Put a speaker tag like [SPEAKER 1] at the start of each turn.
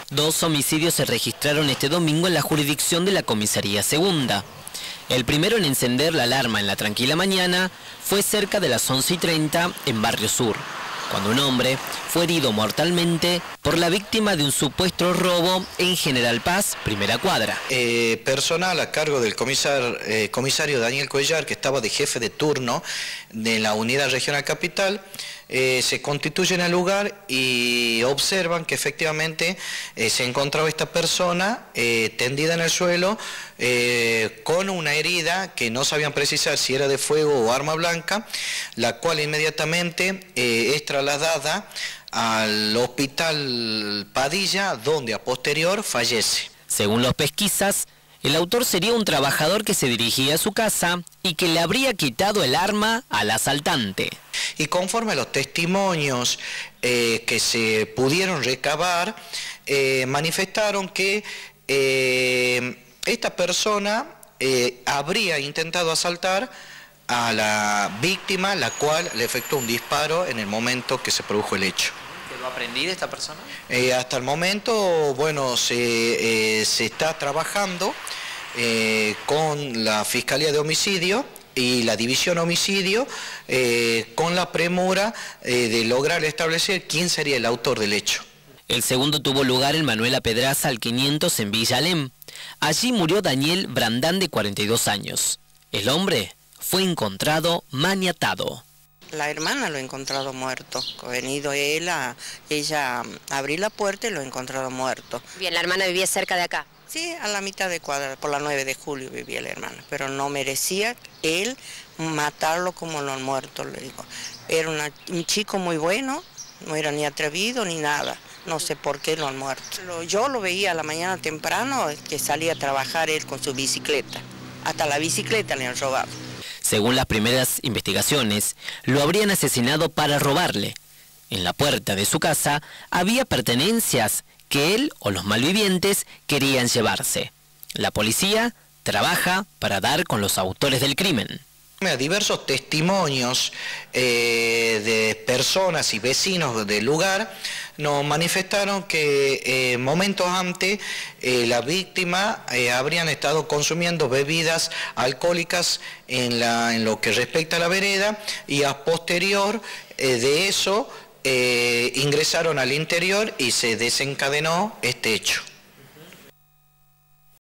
[SPEAKER 1] Dos homicidios se registraron este domingo en la jurisdicción de la Comisaría Segunda. El primero en encender la alarma en la tranquila mañana fue cerca de las 11:30 en Barrio Sur, cuando un hombre fue herido mortalmente por la víctima de un supuesto robo en General Paz, primera cuadra.
[SPEAKER 2] Personal a cargo del comisario Daniel Cuellar, que estaba de jefe de turno de la Unidad Regional Capital, se constituyen al lugar y observan que efectivamente se encontraba esta persona tendida en el suelo con una herida que no sabían precisar si era de fuego o arma blanca, la cual inmediatamente es trasladada al hospital Padilla, donde a posterior fallece.
[SPEAKER 1] Según las pesquisas, el autor sería un trabajador que se dirigía a su casa y que le habría quitado el arma al asaltante.
[SPEAKER 2] Y conforme a los testimonios que se pudieron recabar, manifestaron que esta persona habría intentado asaltar a la víctima, la cual le efectuó un disparo en el momento que se produjo el hecho.
[SPEAKER 3] ¿Quedó aprendida esta persona?
[SPEAKER 2] Hasta el momento, bueno, se está trabajando con la Fiscalía de Homicidio y la División Homicidio con la premura de lograr establecer quién sería el autor del hecho.
[SPEAKER 1] El segundo tuvo lugar en Manuela Pedraza al 500 en Villa Alem. Allí murió Daniel Brandán, de 42 años. El hombre fue encontrado maniatado.
[SPEAKER 4] La hermana lo ha encontrado muerto. Ha venido ella a abrir la puerta y lo ha encontrado muerto.
[SPEAKER 5] Bien, la hermana vivía cerca de acá.
[SPEAKER 4] Sí, a la mitad de cuadra, por la 9 de julio vivía la hermana, pero no merecía él matarlo como lo han muerto, le digo. Era un chico muy bueno, no era ni atrevido ni nada, no sé por qué lo han muerto. Yo lo veía a la mañana temprano, que salía a trabajar él con su bicicleta, hasta la bicicleta le han robado.
[SPEAKER 1] Según las primeras investigaciones, lo habrían asesinado para robarle. En la puerta de su casa había pertenencias que él o los malvivientes querían llevarse. La policía trabaja para dar con los autores del crimen.
[SPEAKER 2] Diversos testimonios de personas y vecinos del lugar nos manifestaron que momentos antes la víctima habrían estado consumiendo bebidas alcohólicas en lo que respecta a la vereda, y a posterior de eso ingresaron al interior y se desencadenó este hecho.